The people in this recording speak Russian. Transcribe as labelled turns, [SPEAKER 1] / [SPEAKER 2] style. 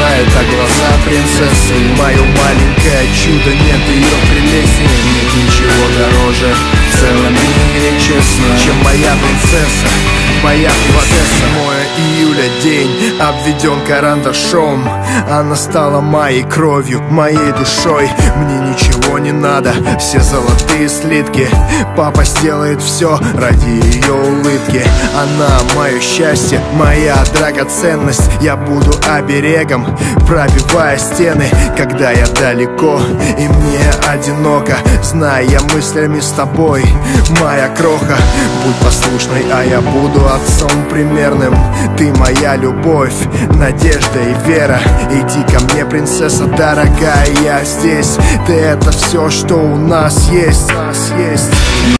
[SPEAKER 1] знает, а глаза принцессы. Мое маленькое чудо, нет ее прелестнее. Нет ничего дороже в целом мире, честно, чем моя принцесса, моя приватесса. 7 июля день обведен карандашом. Она стала моей кровью, моей душой. Мне ничего не надо, все золотые слитки. Папа сделает все ради ее улыбки. Она мое счастье, моя драгоценность. Я буду оберегом, пробивая стены, когда я далеко и мне одиноко, зная я мыслями с тобой, моя кроха. Будь послушной, а я буду отцом примерным. Ты моя любовь, надежда и вера. Иди ко мне, принцесса дорогая, я здесь. Ты — это все, что у нас есть.